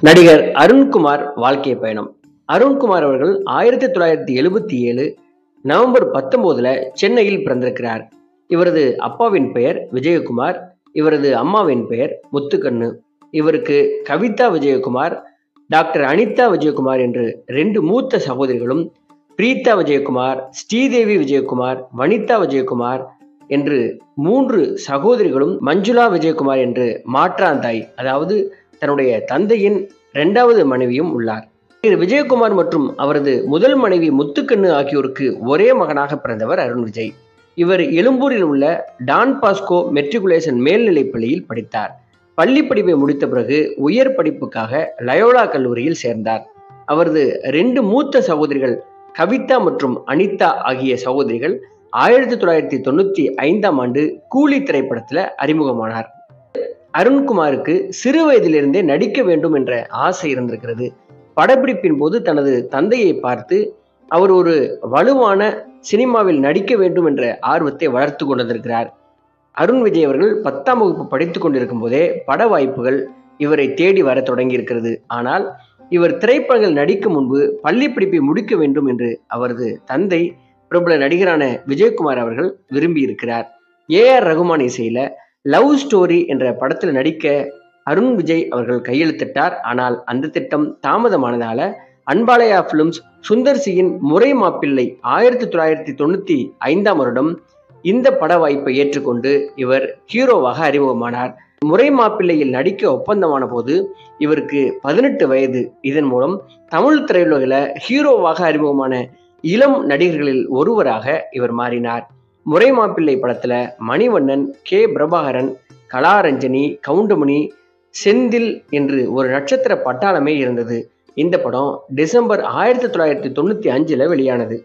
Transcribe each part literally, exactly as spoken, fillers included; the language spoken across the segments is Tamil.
நடிகர் அருண்குமார் வாழ்க்கை பயணம். அருண்குமார் அவர்கள் ஆயிரத்தி தொள்ளாயிரத்தி எழுபத்தி ஏழு நவம்பர் பத்தொன்பதுல சென்னையில் பிறந்திருக்கிறார். இவரது அப்பாவின் பெயர் விஜயகுமார், இவரது அம்மாவின் பெயர் முத்துக்கண்ணு. இவருக்கு கவிதா விஜயகுமார், டாக்டர் அனிதா விஜயகுமார் என்று ரெண்டு மூத்த சகோதரிகளும், பிரீதா விஜயகுமார், ஸ்ரீதேவி விஜயகுமார், வனிதா விஜயகுமார் என்று மூன்று சகோதரிகளும், மஞ்சுளா விஜயகுமார் என்று மாற்றாந்தாய், அதாவது தன்னுடைய தந்தையின் இரண்டாவது மனைவியும் உள்ளார். விஜயகுமார் மற்றும் அவரது முதல் மனைவி முத்துக்கண்ணு ஆகியோருக்கு ஒரே மகனாக பிறந்தவர் அருண் விஜய். இவர் எழும்பூரில் உள்ள டான் பாஸ்கோ மெட்ரிகுலேஷன் மேல்நிலைப் பள்ளியில் படித்தார். பள்ளி படிப்பை முடித்த பிறகு உயர் படிப்புக்காக லயோலா கல்லூரியில் சேர்ந்தார். அவரது ரெண்டு மூத்த சகோதரிகள் கவிதா மற்றும் அனிதா ஆகிய சகோதரிகள் ஆயிரத்தி தொள்ளாயிரத்தி தொண்ணூத்தி ஐந்தாம் ஆண்டு கூலி திரைப்படத்துல அறிமுகமானார். அருண்குமாருக்கு சிறு வயதிலிருந்தே நடிக்க வேண்டும் என்ற ஆசை இருந்திருக்கிறது. படப்பிடிப்பின் போது தனது தந்தையை பார்த்து அவர் ஒரு வலுவான சினிமாவில் நடிக்க வேண்டும் என்ற ஆர்வத்தை வளர்த்து கொண்டிருக்கிறார். அருண் விஜய் அவர்கள் பத்தாம் வகுப்பு படித்துக் கொண்டிருக்கும் போதே பட வாய்ப்புகள் இவரை தேடி வர தொடங்கி இருக்கிறது. ஆனால் இவர் திரைப்படங்கள் நடிக்கும் முன்பு பள்ளி படிப்பை முடிக்க வேண்டும் என்று அவரது தந்தை பிரபல நடிகரான விஜயகுமார் அவர்கள் விரும்பி இருக்கிறார். ஏ ஆர் ரகுமான் இசையில லவ் ஸ்டோரி என்ற படத்தில் நடிக்க அருண் விஜய் அவர்கள் கையெழுத்திட்டார். ஆனால் அந்த திட்டம் தாமதமானதால அன்பாலயா பிலிம்ஸ் சுந்தர் சியின் முறை மாப்பிள்ளை ஆயிரத்தி தொள்ளாயிரத்தி தொண்ணூத்தி ஐந்தாம் வருடம் இந்த பட வாய்ப்பை ஏற்றுக்கொண்டு இவர் ஹீரோவாக அறிமுகமானார். முறை மாப்பிள்ளையில் நடிக்க ஒப்பந்தமான போது இவருக்கு பதினெட்டு வயது. இதன் மூலம் தமிழ் திரையுலகில் ஹீரோவாக அறிமுகமான இளம் நடிகர்களில் ஒருவராக இவர் மாறினார். முறை மாப்பிள்ளை படத்துல மணிவண்ணன், கே பிரபாகரன், கலாரஞ்சனி, கவுண்டமணி, செந்தில் என்று ஒரு நட்சத்திர பட்டாளமே இருந்தது. இந்த படம் டிசம்பர் ஆயிரத்தி தொள்ளாயிரத்தி தொண்ணூத்தி அஞ்சுல வெளியானது.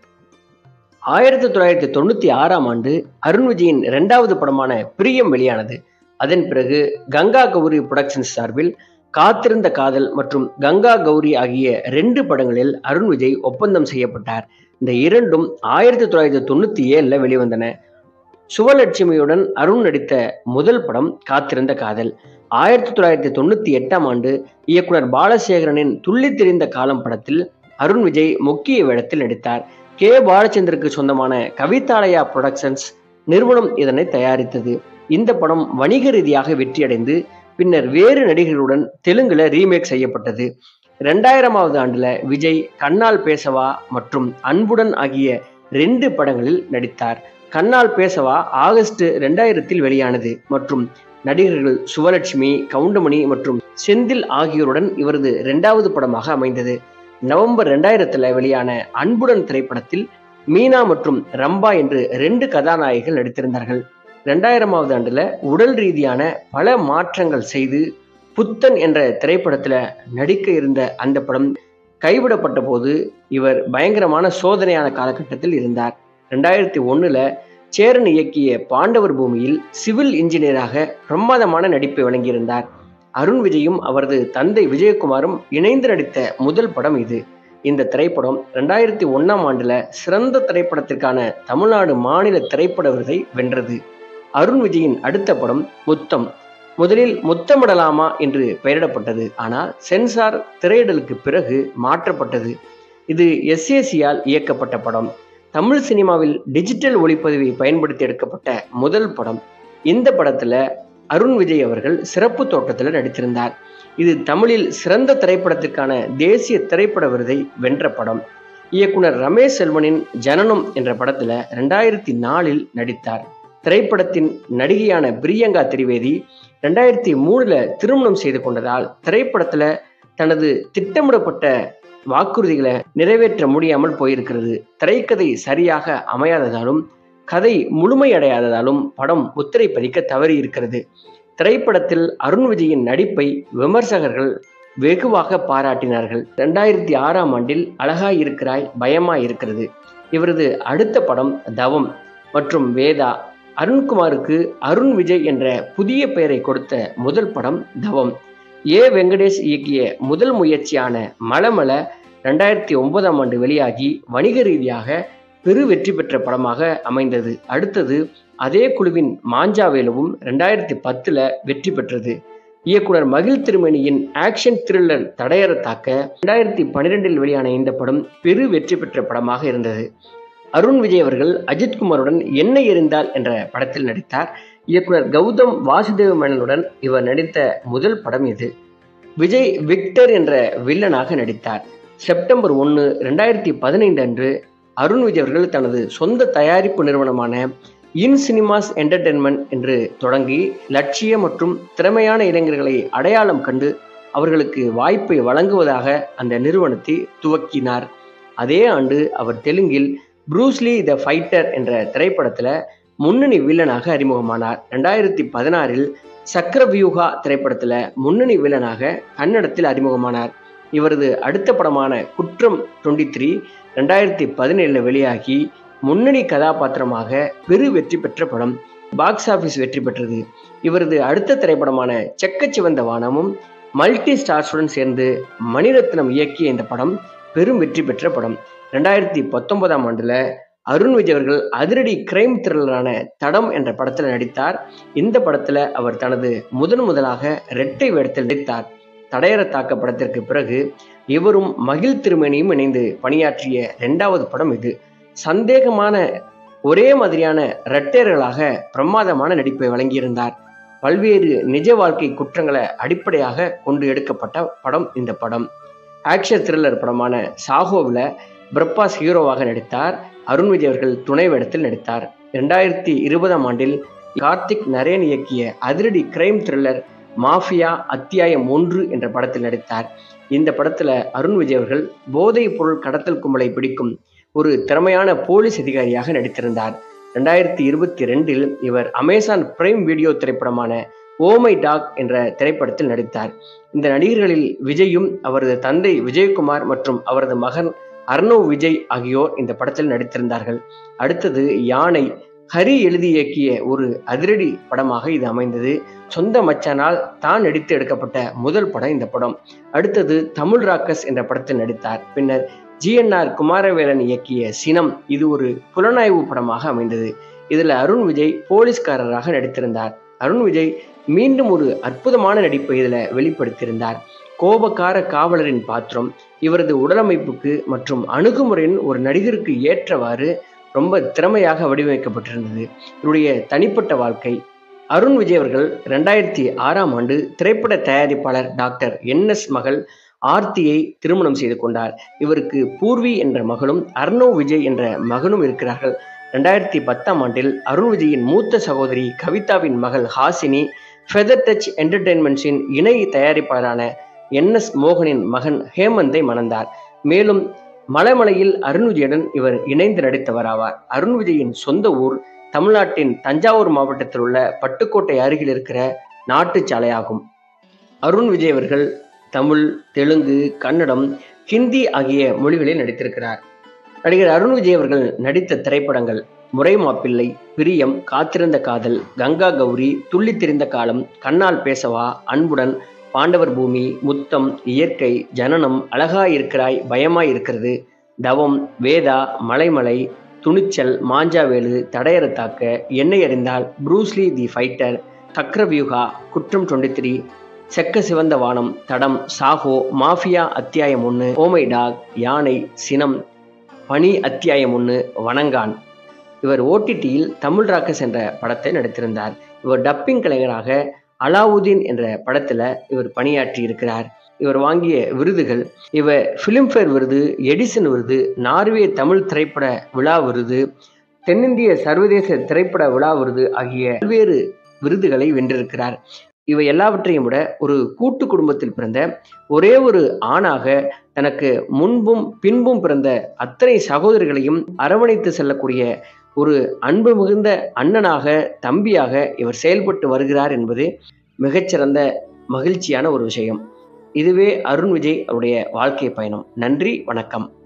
ஆயிரத்தி தொள்ளாயிரத்தி தொண்ணூத்தி ஆறாம் ஆண்டு அருண் விஜயின் இரண்டாவது படமான பிரியம் வெளியானது. அதன் பிறகு கங்கா கௌரி புரொடக்ஷன்ஸ் சார்பில் காத்திருந்த காதல் மற்றும் கங்கா கௌரி ஆகிய ரெண்டு படங்களில் அருண் விஜய் ஒப்பந்தம் செய்யப்பட்டார். இந்த இரண்டும் ஆயிரத்தி தொள்ளாயிரத்தி தொண்ணூத்தி ஏழுல வெளிவந்தன. சுவலட்சுமியுடன் அருண் நடித்த முதல் படம் காத்திருந்த காதல். ஆயிரத்தி தொள்ளாயிரத்தி தொண்ணூத்தி எட்டாம் ஆண்டு இயக்குனர் பாலசேகரனின் துள்ளி தெரிந்த காலம் படத்தில் அருண் விஜய் முக்கிய வேடத்தில் நடித்தார். கே பாலச்சந்தருக்கு சொந்தமான கவிதாலயா புரொடக்ஷன்ஸ் நிறுவனம் இதனை தயாரித்தது. இந்த படம் வணிக ரீதியாக வெற்றியடைந்து பின்னர் வேறு நடிகர்களுடன் தெலுங்குல ரீமேக் செய்யப்பட்டது. இரண்டாயிரமாவது ஆண்டுல விஜய் கண்ணால் பேசவா மற்றும் அன்புடன் ஆகிய ரெண்டு படங்களில் நடித்தார். கண்ணால் பேசவா ஆகஸ்ட் இரண்டாயிரத்தில் வெளியானது மற்றும் நடிகர்கள் சுவலட்சுமி, கவுண்டமணி மற்றும் செந்தில் ஆகியோருடன் இவரது இரண்டாவது படமாக அமைந்தது. நவம்பர் இரண்டாயிரத்துல வெளியான அன்புடன் திரைப்படத்தில் மீனா மற்றும் ரம்பா என்று ரெண்டு கதாநாயகிகள் நடித்திருந்தார்கள். இரண்டாயிரமாவது ஆண்டுல உடல் ரீதியான பல மாற்றங்கள் செய்து புத்தன் என்ற திரைப்படத்துல நடிக்க இருந்த அந்த படம் கைவிடப்பட்ட போது இவர் பயங்கரமான சோதனையான காலகட்டத்தில் இருந்தார். ரெண்டாயிரத்தி ஒண்ணுல சேரன் இயக்கிய பாண்டவர் பூமியில் சிவில் இன்ஜினியராக பிரமாதமான நடிப்பை வழங்கியிருந்தார். அருண் விஜயும் அவரது தந்தை விஜயகுமாரும் இணைந்து நடித்த முதல் படம் இது. இந்த திரைப்படம் ரெண்டாயிரத்தி ஒன்னாம் ஆண்டுல சிறந்த திரைப்படத்திற்கான தமிழ்நாடு மாநில திரைப்பட விருதை வென்றது. அருண் விஜயின் அடுத்த படம் முத்தம். முதலில் முத்தமிடலாமா என்று பெயரிடப்பட்டது. ஆனால் சென்சார் திரையிடலுக்கு பிறகு மாற்றப்பட்டது. இது எஸ் ஏ சியால் இயக்கப்பட்ட படம். தமிழ் சினிமாவில் டிஜிட்டல் ஒளிப்பதிவை பயன்படுத்தி எடுக்கப்பட்ட முதல் படம். இந்த படத்துல அருண் விஜய் அவர்கள் சிறப்பு தோட்டத்தில் நடித்திருந்தார். இது தமிழில் சிறந்த திரைப்படத்திற்கான தேசிய திரைப்பட விருதை வென்ற படம். இயக்குனர் ரமேஷ் செல்வனின் ஜனனம் என்ற படத்துல ரெண்டாயிரத்தி நாலில் நடித்தார். திரைப்படத்தின் நடிகையான பிரியங்கா திரிவேதி ரெண்டாயிரத்தி மூணுல திருமணம் செய்து கொண்டதால் திரைப்படத்துல தனது திட்டமிடப்பட்ட வாக்குறுதிகளை நிறைவேற்ற முடியாமல் போயிருக்கிறது. திரைக்கதை சரியாக அமையாததாலும் கதை முழுமையடையாததாலும் படம் முத்திரை பதிக்க தவறி இருக்கிறது. திரைப்படத்தில் அருண் விஜயின் நடிப்பை விமர்சகர்கள் வெகுவாக பாராட்டினார்கள். ரெண்டாயிரத்தி ஆறாம் ஆண்டில் அழகாய் இருக்கிறாய் பயமாய் இருக்கிறது இவரது அடுத்த படம் தவம் மற்றும் வேதா. அருண்குமாருக்கு அருண் விஜய் என்ற புதிய பெயரை கொடுத்த முதல் படம் தவம். ஏ வெங்கடேஷ் இயக்கிய முதல் முயற்சியான மலமல ரெண்டாயிரத்தி ஒன்பதாம் ஆண்டு வெளியாகி வணிக ரீதியாக பெரு வெற்றி பெற்ற படமாக அமைந்தது. அடுத்தது அதே குழுவின் மாஞ்சாவேலுவும் ரெண்டாயிரத்தி பத்துல வெற்றி பெற்றது. இயக்குனர் மகிழ் திருமேனியின் ஆக்ஷன் த்ரில்லர் தடையற தாக்க இரண்டாயிரத்தி பன்னிரெண்டில் வெளியான இந்த படம் பெரு வெற்றி பெற்ற படமாக இருந்தது. அருண் விஜய் அவர்கள் அஜித்குமாருடன் என்ன எறிந்தால் என்ற படத்தில் நடித்தார். இயக்குனர் கௌதம் வாசுதேவ மேனனுடன் இவர் நடித்த முதல் படம் இது. விஜய் விக்டர் என்ற வில்லனாக நடித்தார். செப்டம்பர் ஒன்று இரண்டாயிரத்தி பதினைந்து அன்று அருண் விஜய் அவர்கள் தனது சொந்த தயாரிப்பு நிறுவனமான இன் சினிமாஸ் என்டர்டெயின்மெண்ட் என்று தொடங்கி லட்சிய மற்றும் திறமையான இளைஞர்களை அடையாளம் கண்டு அவர்களுக்கு வாய்ப்பை வழங்குவதாக அந்த நிறுவனத்தை துவக்கினார். அதே ஆண்டு அவர் தெலுங்கில் ப்ரூஸ்லி த ஃபைட்டர் என்ற திரைப்படத்தில் முன்னணி வில்லனாக அறிமுகமானார். ரெண்டாயிரத்தி பதினாறில் சக்கரவியூகா திரைப்படத்தில் முன்னணி வில்லனாக கன்னடத்தில் அறிமுகமானார். இவரது அடுத்த படமான குற்றம் டுவெண்ட்டி த்ரீ ரெண்டாயிரத்தி பதினேழுல வெளியாகி முன்னணி கதாபாத்திரமாக பெரு வெற்றி பெற்ற படம். பாக்ஸ் ஆபீஸ் வெற்றி பெற்றது. இவரது அடுத்த திரைப்படமான செக்கச்சிவந்த வானமும் மல்டி ஸ்டார்ஸுடன் சேர்ந்து மணிரத்னம் இயக்கிய இந்த படம் பெரும் வெற்றி பெற்ற படம். ரெண்டாயிரத்தி பத்தொன்பதாம் ஆண்டுல அருண் விஜய் அவர்கள் அதிரடி கிரைம் த்ரில்லரான தடம் என்ற படத்தில் நடித்தார். இந்த படத்துல அவர் தனது முதன் முதலாக இரட்டை வேடத்தில் நடித்தார். தடையற தாக்க படத்திற்கு பிறகு இவரும் மகிழ் திருமேனியும் இணைந்து பணியாற்றிய இரண்டாவது படம் இது. சந்தேகமான ஒரே மாதிரியான இரட்டையர்களாக பிரமாதமான நடிப்பை வழங்கியிருந்தார். பல்வேறு நிஜ வாழ்க்கை குற்றங்களை அடிப்படையாக கொண்டு எடுக்கப்பட்ட படம் இந்த படம். ஆக்ஷன் த்ரில்லர் படமான சாஹோவில் பிரபாஸ் ஹீரோவாக நடித்தார். அருண் விஜய் அவர்கள் துணை வேடத்தில் நடித்தார். இரண்டாயிரத்தி இருபதாம் ஆண்டில் கார்த்திக் நரேன் இயக்கிய அதிரடி கிரைம் த்ரில்லர் மாஃபியா அத்தியாயம் ஒன்று என்ற படத்தில் நடித்தார். இந்த படத்துல அருண் விஜய் அவர்கள் போதைப் பொருள் கடத்தல் கும்பலை பிடிக்கும் ஒரு திறமையான போலீஸ் அதிகாரியாக நடித்திருந்தார். ரெண்டாயிரத்தி இருபத்தி ரெண்டில் இவர் அமேசான் பிரைம் வீடியோ திரைப்படமான ஓ மை டாக் என்ற திரைப்படத்தில் நடித்தார். இந்த நடிகர்களில் விஜயும் அவரது தந்தை விஜயகுமார் மற்றும் அவரது மகன் அர்ணவ் விஜய் ஆகியோர் இந்த படத்தில் நடித்திருந்தார்கள். அடுத்தது யானை. ஹரி எழுதி இயக்கிய ஒரு அதிரடி படமாக இது அமைந்தது. சொந்த மச்சானால் தான் நடித்து எடுக்கப்பட்ட முதல் படம் இந்த படம். அடுத்தது தமிழ் ராக்கஸ் என்ற படத்தில் நடித்தார். பின்னர் ஜி என் ஆர் குமாரவேலன் இயக்கிய சினம், இது ஒரு புலனாய்வு படமாக அமைந்தது. இதுல அருண் விஜய் போலீஸ்காரராக நடித்திருந்தார். அருண் விஜய் மீண்டும் ஒரு அற்புதமான நடிப்பை இதுல வெளிப்படுத்தியிருந்தார். கோபக்கார காவலரின் பாத்திரம் இவரது உடலமைப்புக்கு மற்றும் அணுகுமுறையின் ஒரு நடிகருக்கு ஏற்றவாறு ரொம்ப திறமையாக வடிவமைக்கப்பட்டிருந்தது. இவருடைய தனிப்பட்ட வாழ்க்கை. அருண் விஜய் அவர்கள் ரெண்டாயிரத்தி ஆறாம் ஆண்டு திரைப்பட தயாரிப்பாளர் டாக்டர் என் எஸ் மகள் ஆர்த்தியை திருமணம் செய்து கொண்டார். இவருக்கு பூர்வி என்ற மகளும் அர்ணவ் விஜய் என்ற மகனும் இருக்கிறார்கள். ரெண்டாயிரத்தி பத்தாம் ஆண்டில் அருண் விஜயின் மூத்த சகோதரி கவிதாவின் மகள் ஹாசினி ஃபெதர் டச் என்டர்டெயின்மெண்ட்ஸின் இணை தயாரிப்பாளரான என் எஸ் மோகனின் மகன் ஹேமந்தை மணந்தார். மேலும் மலைமலையில் அருண் விஜயுடன் இவர் இணைந்து நடித்தவராவார். அருண் விஜயின் சொந்த ஊர் தமிழ்நாட்டின் தஞ்சாவூர் மாவட்டத்தில் உள்ள பட்டுக்கோட்டை அருகில் இருக்கிற நாட்டுச்சாலையாகும். அருண் விஜய் அவர்கள் தமிழ், தெலுங்கு, கன்னடம், ஹிந்தி ஆகிய மொழிகளில் நடித்திருக்கிறார். நடிகர் அருண் விஜய் அவர்கள் நடித்த திரைப்படங்கள் முறை மாப்பிள்ளை, பிரியம், காத்திருந்த காதல், கங்கா கௌரி, துள்ளி திரிந்த காலம், கண்ணால் பேசவா, அன்புடன், பாண்டவர் பூமி, முத்தம், இயற்கை, ஜனனம், அழகாய் இருக்கிறாய், பயமாய் இருக்கிறது, தவம், வேதா, மலைமலை, துணிச்சல், மாஞ்சாவேலு, தடையற தாக்க, என்னை அறிந்தால், ப்ரூஸ்லி தி ஃபைட்டர், சக்கரவியூகா, குற்றம் டுவெண்ட்டி த்ரீ, செக்க சிவந்த வானம், தடம், சாஹோ, மாஃபியா அத்தியாயம் ஒன்று, ஓமை டாக், யானை, சினம், பனி அத்தியாயம் ஒன்று, வணங்கான். இவர் ஓடிடியில் தமிழ் ராக்கஸ் என்ற படத்தை நடித்திருந்தார். இவர் டப்பிங் கலைஞராக அலாவுதீன் என்ற படத்துல இவர் பணியாற்றி இருக்கிறார். இவர் வாங்கிய விருதுகள்: இவர் பிலிம்பேர் விருது, எடிசன் விருது, நார்வே தமிழ் திரைப்பட விழா விருது, தென்னிந்திய சர்வதேச திரைப்பட விழா விருது ஆகிய பல்வேறு விருதுகளை வென்றிருக்கிறார். இவை எல்லாவற்றையும் விட ஒரு கூட்டு குடும்பத்தில் பிறந்த ஒரே ஒரு ஆணாக தனக்கு முன்பும் பின்பும் பிறந்த அத்தனை சகோதரிகளையும் அரவணைத்து செல்லக்கூடிய ஒரு அன்பு மிகுந்த அண்ணனாக, தம்பியாக இவர் செயல்பட்டு வருகிறார் என்பது மிகச்சிறந்த மகிழ்ச்சியான ஒரு விஷயம். இதுவே அருண் விஜய் அவருடைய வாழ்க்கை பயணம். நன்றி, வணக்கம்.